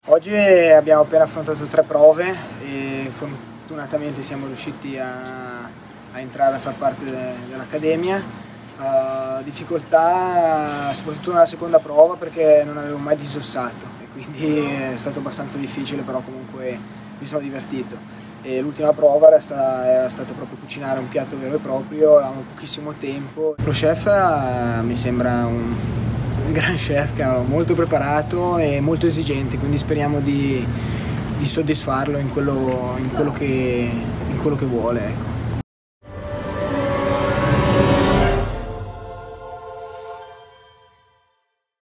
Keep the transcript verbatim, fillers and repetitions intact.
Oggi abbiamo appena affrontato tre prove e fortunatamente siamo riusciti a, a entrare a far parte de, dell'Accademia. Uh, difficoltà soprattutto nella seconda prova perché non avevo mai disossato e quindi è stato abbastanza difficile, però comunque mi sono divertito. E l'ultima prova era stata, era stata proprio cucinare un piatto vero e proprio, avevamo pochissimo tempo. Lo chef uh, mi sembra un un gran chef che è molto preparato e molto esigente, quindi speriamo di, di soddisfarlo in quello, in quello, che, in quello che vuole. Ecco.